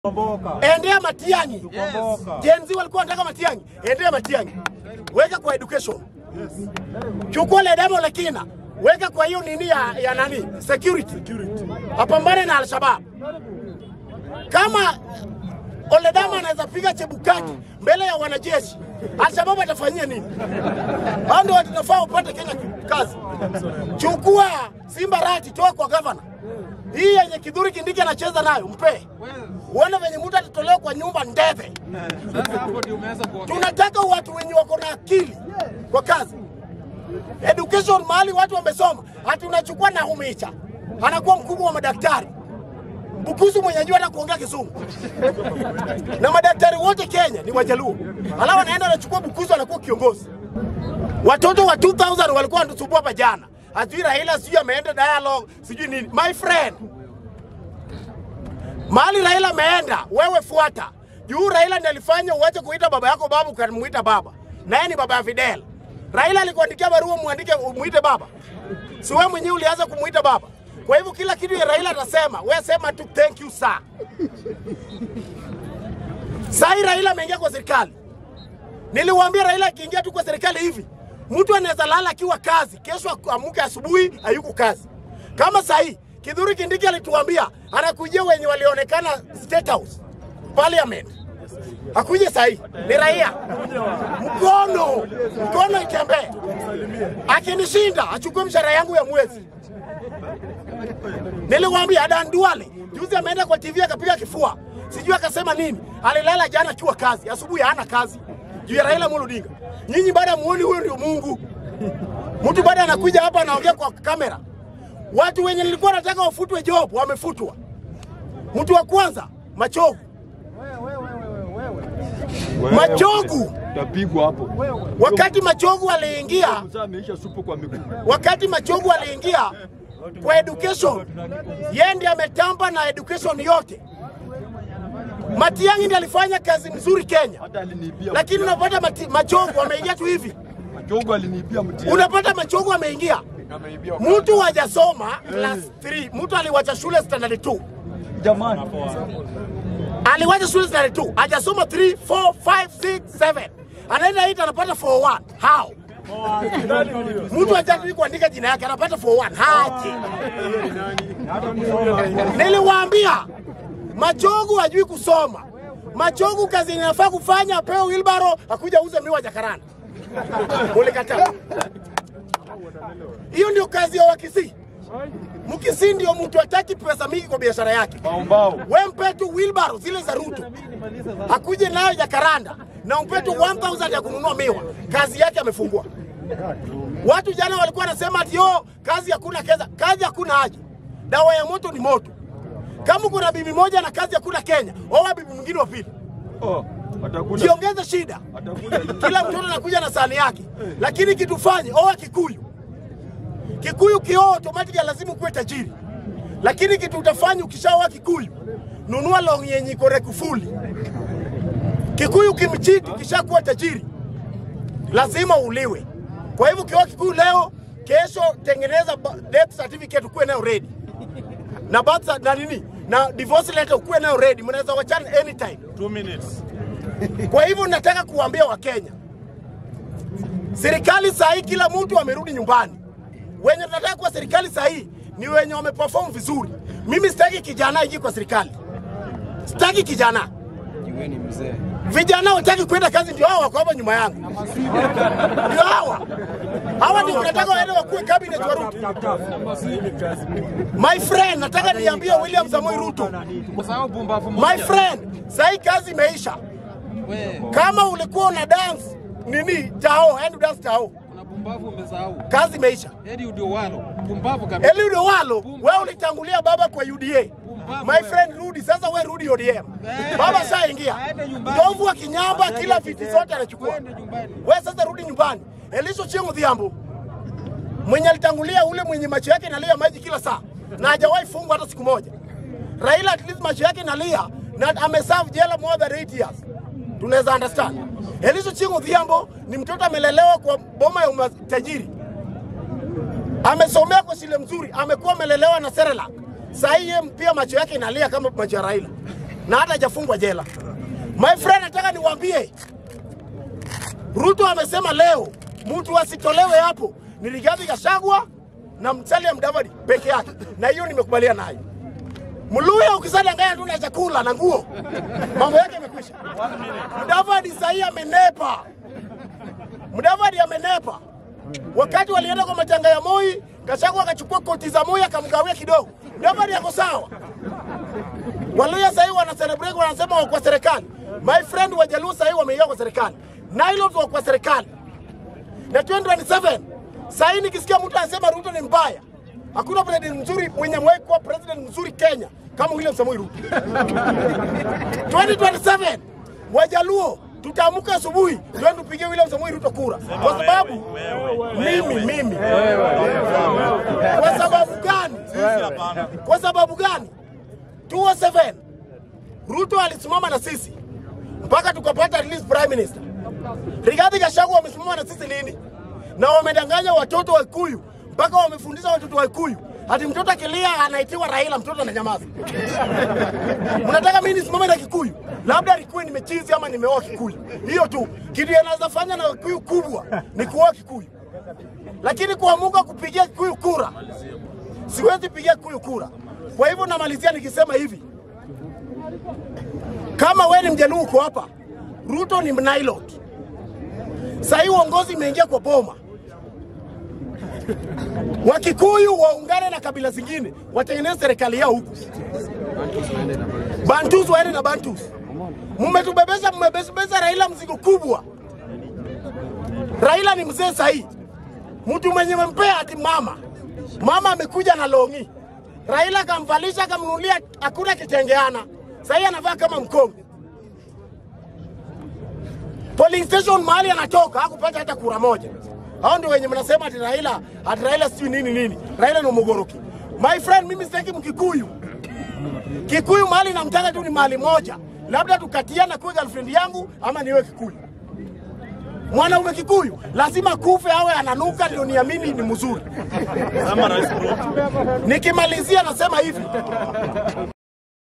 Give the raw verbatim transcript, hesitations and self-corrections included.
Endea Matiangi. Yes. Jenzi walikuwa wanataka Matiangi. Endea Matiangi. Weka kwa education. Yes. Chukua le demo lakina. Weka kwa hiyo nini ya, ya nani? Security. Security. Apambane na Al-Shabaab. Kama Oledama anaweza piga Chebukati mbele ya wanajeshi, Al-Shabaab atafanyia nini? Hao ndio tunafaa upate Kenya kazi. Chukua Simba Rati toa kwa governor. Hii yenye Kidhuri Kindiki anacheza nayo mpe. Uone venye mtu atatolewa kwa nyumba ndeve. Sasa hapo ndio umeanza kuongea. Tunataka watu wenye wako na akili kwa kazi. Education mahali watu wamesoma. Hata unachukua na umeacha. Anakuwa mkubwa wa madaktari. Bukusu mwenye anajua hata kuongea Kizungu. Na madaktari wote Kenya ni Wajaluo. Alafu anaenda anachukua Bukusu anakuwa kiongozi. Watoto wa two thousand walikuwa wanatusumbua hapa jana. Ajui Raila sijui ameenda dialogue, sijui nini. My friend. Mahali Raila ameenda, wewe fuata. Juu Raila ndiye alifanya uache kuita baba yako baba ukanimuita baba. Na yeye ni baba ya Fidel. Raila alikuandikia barua muandike umuite baba. Si wewe mwenyewe ulianza kumuita baba. Kwa hivyo kila kitu ya Raila atasema, wewe sema tu thank you sir. Sai Raila ameingia kwa serikali. Niliwaambia Raila akiingia tu kwa serikali hivi, mtu anaweza lala akiwa kazi, kesho amuke asubuhi hayuko kazi. Kama sahi Kidhuri Kindiki alituambia anakujia wenye walionekana State House, Parliament. Akuje sahi ni raia. Mkono, mkono itembee. Akinishinda achukue mshahara yangu ya mwezi. Niliwaambia Adan Duale, juzi ameenda kwa T V akapiga kifua. Sijui akasema nini. Alilala jana akiwa kazi, asubuhi hana kazi. Juu ya Raila Amolo Odinga. Nyinyi baada muone huyo ndio Mungu. Mtu baada anakuja hapa anaongea kwa kamera. Watu wenye nilikuwa nataka wafutwe job wamefutwa. Mtu wa kwanza Machogu. Machogu tapigwa hapo. Wakati Machogu aliingia, wakati Machogu aliingia kwa education, yeye ndiye ametamba na education yote. Matiangi ndiye alifanya kazi nzuri Kenya. Lakini unapata Machogu ameingia tu hivi. Machogu alinibia Matiangi. Unapata Machogu ameingia. Mtu hajasoma class three, mtu aliwacha shule standard two. Jamani. Aliwacha shule standard two, hajasoma three, four, five, six, seven. Anaenda eight anapata four one. How? Mtu hajataka kuandika jina yake anapata four one. Haje. Niliwaambia Machogu hajui kusoma. Machogu kazi inafaa kufanya apewe wheelbarrow akuja uze miwa Jakaranda. Mulikataa. Hiyo ndio kazi ya Wakisii. Mkisii ndio mtu hataki pesa mingi kwa biashara yake. Wewe mpe tu wheelbarrow zile za Ruto. Akuje nayo Jakaranda na umpe tu one thousand ya kununua miwa. Kazi yake amefungua. Watu jana walikuwa wanasema ati yo kazi hakuna keza. Kazi hakuna haja. Dawa ya moto ni moto. Kama kuna bibi moja na kazi hakuna Kenya, oa bibi mwingine wa pili. Oh, atakula. Jiongeze shida. Atakula. Kila mtoto anakuja na sahani yake. Lakini kitu fanye, oa Kikuyu. Kikuyu kio automatically lazima kuwe tajiri. Lakini kitu utafanya ukishaoa Kikuyu, nunua long yenye iko rekufuli. Kikuyu kimchiti kishakuwa tajiri, lazima uliwe. Kwa hivyo kioa Kikuyu leo, kesho tengeneza death certificate ukuwe nayo ready. Na birth na nini? Na divorce letter ukuwe nayo ready. Mnaweza wachana anytime. two minutes. Kwa hivyo nataka kuambia Wakenya, serikali sahi kila mtu amerudi nyumbani. Wenye tunataka kwa serikali sahi ni wenye wameperform vizuri. Mimi sitaki kijana ingie kwa serikali. Sitaki kijana. Jiweni mzee. Vijana wataki kwenda kazi ndio hao wako hapa nyuma yangu. Ndio hawa. Hawa ndio tunataka waende wakuwe cabinet wa Ruto. My friend, nataka niambie William Samoei Ruto. My friend, sahi kazi imeisha. Kama ulikuwa una dance nini tao, end dance tao. Pumbavu umesahau. Kazi imeisha. Eli Udowalo. Pumbavu kabisa. Eli Udowalo, wewe ulitangulia baba kwa U D A. My friend rudi sasa, wewe rudi O D M. Baba sasa ingia. Ndovu wa Kinyamba kila viti zote anachukua. Wewe sasa rudi nyumbani. Elisho Chengo Dhiambo. Mwenye alitangulia ule mwenye macho yake inalia maji kila saa na hajawahi fungwa hata siku moja. Raila at least macho yake inalia na ameserve jela more than eight years. Tunaweza understand. Elisho Chengo Dhiambo ni mtoto amelelewa kwa boma ya tajiri. Amesomea kwa shule mzuri, amekuwa amelelewa na Serelak. Sasa yeye pia macho yake inalia kama macho ya Raila. na hata hajafungwa jela. My friend, nataka niwaambie, Ruto amesema leo mtu asitolewe hapo ni Rigathi Gachagua na Musalia Mudavadi peke yake, na hiyo nimekubaliana nayo. Muluya ukisada ngaya tu na chakula na nguo, mambo yake yamekwisha. Mudavadi sasa amenepa. Mudavadi amenepa. Wakati walienda kwa matanga ya Moi, Gachagua akachukua koti za Moi akamgawia kidogo. Mudavadi yako sawa. Waluya sasa wana celebrate, wanasema wako kwa serikali. My friend, Wajaluo sasa wameingia kwa serikali. Nailo wako kwa serikali. Na twenty twenty-seven sasa nikisikia mtu anasema Ruto ni mbaya, hakuna president mzuri mwenye mwahi kuwa president mzuri Kenya kama William Samoei Ruto. twenty twenty-seven Wajaluo tutaamka asubuhi ndio tupige William Samoei Ruto kura. Kwa sababu mimi mimi kwa sababu gani? Kwa sababu gani? two oh seven Ruto alisimama na sisi mpaka tukapata at least prime minister. Rigathi Gachagua wamesimama na sisi lini? Na wamedanganya watoto wa Kikuyu mpaka wamefundisha watoto wa Kikuyu hadi mtoto akilia anaitiwa Raila, mtoto ananyamaza. Mnataka mimi nisimame na Kikuyu? Labda Kikuyu nimechizi ama nimeoa Kikuyu. Hiyo tu. Kitu anaweza fanya na Kikuyu kubwa ni kuoa Kikuyu. Lakini kuamuka kupigia Kikuyu kura, siwezi pigia Kikuyu kura. Kwa hivyo namalizia nikisema hivi, kama wewe ni Mjaluo uko hapa, Ruto ni mnailot. Sasa uongozi imeingia kwa boma. Wakikuyu waungane na kabila zingine, watengeneze serikali yao huku. Bantus waende na Bantus. Mmetubebesha, mmebebesha Raila mzigo kubwa. Raila ni mzee sahi. Mtu mwenye mpea ati mama. Mama amekuja na longi. Raila kamvalisha kamnunulia, hakuna kitengeana. Sasa anavaa kama mkongo. Polling station mahali anatoka hakupata hata kura moja. Hao ndio wenye mnasema ati Raila, ati Raila sio nini nini. Raila ni mogoroki. My friend, mimi sitaki Mkikuyu. Kikuyu mahali namtaka tu ni mahali moja. Labda tukatiana kwa girlfriend yangu ama niwe Kikuyu. Mwanaume Kikuyu lazima kufe awe ananuka ndio niamini ni mzuri. Nikimalizia nasema hivi.